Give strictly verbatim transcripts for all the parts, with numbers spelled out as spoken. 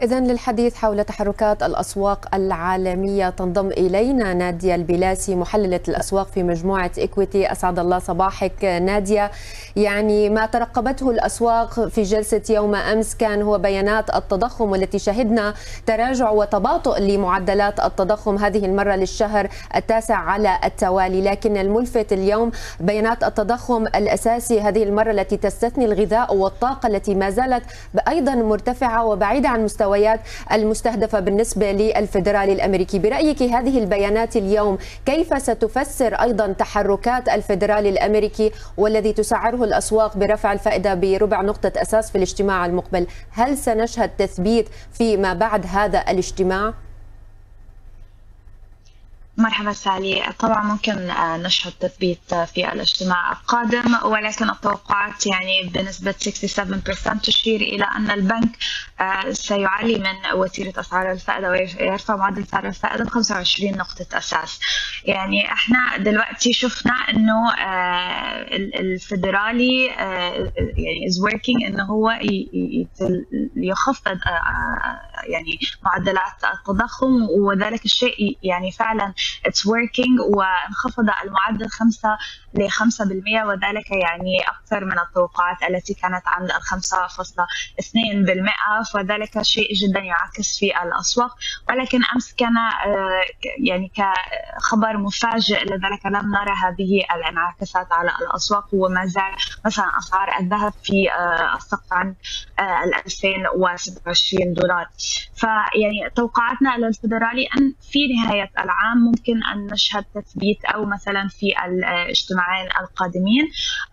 إذن للحديث حول تحركات الأسواق العالمية تنضم إلينا نادية البلاسي محللة الأسواق في مجموعة إكويتي. أسعد الله صباحك نادية. يعني ما ترقبته الأسواق في جلسة يوم أمس كان هو بيانات التضخم، والتي شهدنا تراجع وتباطؤ لمعدلات التضخم هذه المرة للشهر التاسع على التوالي، لكن الملفت اليوم بيانات التضخم الأساسي هذه المرة التي تستثني الغذاء والطاقة التي ما زالت أيضا مرتفعة وبعيدة عن مستوى المستهدفة بالنسبة للفيدرالي الأمريكي. برأيك هذه البيانات اليوم كيف ستفسر أيضا تحركات الفيدرالي الأمريكي والذي تسعره الأسواق برفع الفائدة بربع نقطة أساس في الاجتماع المقبل؟ هل سنشهد تثبيت فيما بعد هذا الاجتماع؟ مرحبا سالي. طبعا ممكن نشهد تثبيت في الاجتماع القادم، ولكن التوقعات يعني بنسبة ستة وستين بالمئة تشير إلى أن البنك سيعلي من وتيرة أسعار الفائدة ويرفع معدل سعر الفائدة ب خمسة وعشرين نقطة أساس. يعني احنا دلوقتي شفنا إنه الفيدرالي يعني is working إنه هو يخفض يعني معدلات التضخم، وذلك الشيء يعني فعلا it's working، وانخفض المعدل خمسة ل خمسة بالمئة، وذلك يعني أكثر من التوقعات التي كانت عند خمسة فاصلة اثنين بالمئة، فذلك شيء جدا يعكس في الأسواق. ولكن أمس كان يعني كخبر مفاجئ، لذلك لم نرى هذه الانعكاسات على الأسواق، وما زال مثلا أسعار الذهب في السقف عن ال ألفين وستة وعشرين دولار. فيعني توقعاتنا للفيدرالي أن في نهاية العام ممكن أن نشهد تثبيت أو مثلا في الاجتماعين القادمين،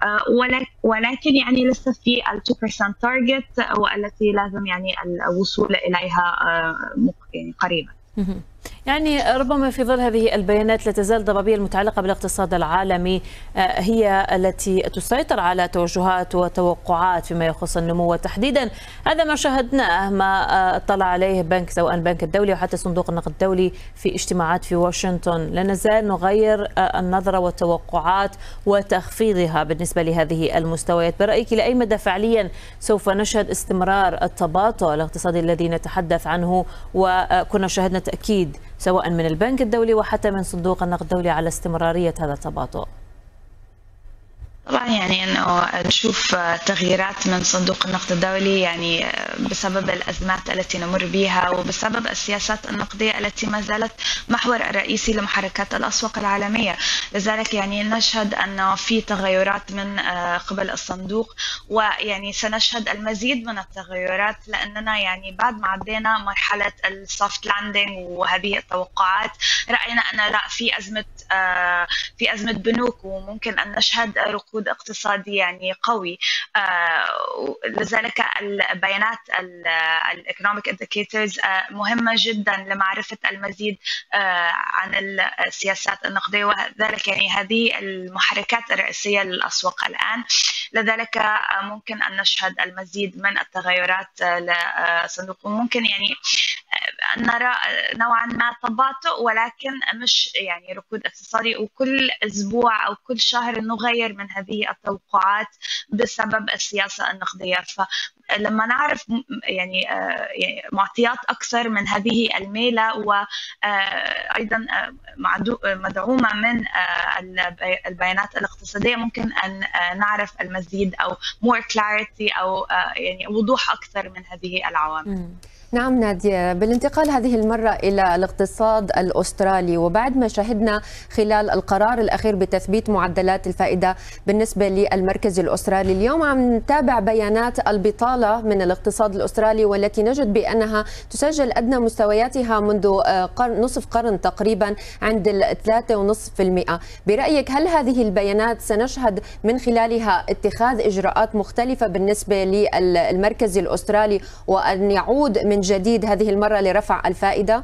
ولكن يعني لسه في ال اثنين بالمئة تارجت، والتي لازم يعني الوصول إليها قريبا. يعني ربما في ظل هذه البيانات لا تزال الضبابية المتعلقة بالاقتصاد العالمي هي التي تسيطر على توجهات وتوقعات فيما يخص النمو، وتحديدا هذا ما شاهدناه، ما اطلع عليه بنك سواء البنك الدولي وحتى صندوق النقد الدولي في اجتماعات في واشنطن. لا نزال نغير النظرة والتوقعات وتخفيضها بالنسبة لهذه المستويات. برأيك لأي مدى فعليا سوف نشهد استمرار التباطؤ الاقتصادي الذي نتحدث عنه، وكنا شاهدنا تأكيد سواء من البنك الدولي وحتى من صندوق النقد الدولي على استمرارية هذا التباطؤ؟ طبعا يعني انه نشوف تغييرات من صندوق النقد الدولي يعني بسبب الازمات التي نمر بها، وبسبب السياسات النقديه التي ما زالت محور الرئيسي لمحركات الاسواق العالميه. لذلك يعني نشهد انه في تغيرات من قبل الصندوق، ويعني سنشهد المزيد من التغيرات، لاننا يعني بعد ما عدينا مرحله السوفت لاندنج وهذه التوقعات، راينا ان لا في ازمه في ازمه بنوك، وممكن ان نشهد ركود اقتصادي يعني قوي. لذلك البيانات الايكونوميك انديكيتورز مهمه جدا لمعرفه المزيد عن السياسات النقديه، وذلك يعني هذه المحركات الرئيسيه للاسواق الان. لذلك ممكن ان نشهد المزيد من التغيرات للصندوق، وممكن يعني نرى نوعا ما تباطؤ، ولكن مش يعني ركود اقتصادي، وكل اسبوع او كل شهر نغير من هذه التوقعات بسبب السياسه النقديه. فلما نعرف يعني معطيات اكثر من هذه الميله، وايضا مدعومه من البيانات الاقتصاديه، ممكن ان نعرف المزيد او more clarity او يعني وضوح اكثر من هذه العوامل. نعم نادية، بالانتقال هذه المرة إلى الاقتصاد الأسترالي، وبعد ما شهدنا خلال القرار الأخير بتثبيت معدلات الفائدة بالنسبة للمركز الأسترالي، اليوم عم نتابع بيانات البطالة من الاقتصاد الأسترالي، والتي نجد بأنها تسجل أدنى مستوياتها منذ نصف قرن تقريبا عند ثلاثة فاصلة خمسة بالمئة. برأيك هل هذه البيانات سنشهد من خلالها اتخاذ إجراءات مختلفة بالنسبة للمركز الأسترالي، وأن يعود من جديد هذه المرة لرفع الفائدة؟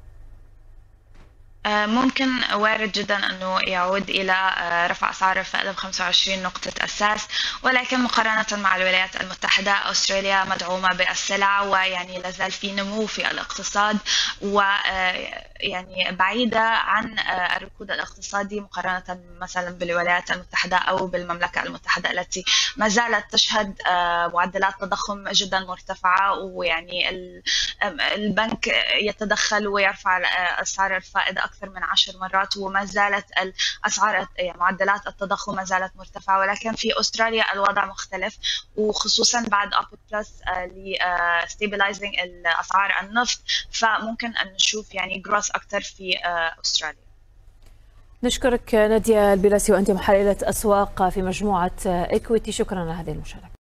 ممكن وارد جدا أنه يعود إلى رفع أسعار الفائدة ب خمسة وعشرين نقطة أساس، ولكن مقارنة مع الولايات المتحدة أستراليا مدعومة بالسلع، ويعني لازال في نمو في الاقتصاد، و يعني بعيدة عن الركود الاقتصادي مقارنة مثلا بالولايات المتحدة أو بالمملكة المتحدة التي ما زالت تشهد معدلات تضخم جدا مرتفعة، ويعني البنك يتدخل ويرفع أسعار الفائدة أكثر من عشر مرات وما زالت الأسعار يعني معدلات التضخم ما زالت مرتفعة. ولكن في أستراليا الوضع مختلف، وخصوصا بعد أوبك بلس لستيبلايزنج الأسعار النفط، فممكن أن نشوف يعني جروث أكثر في أستراليا. نشكرك نادية البلاسي وأنت محللة أسواق في مجموعة إكويتي، شكرا على هذه المشاركة.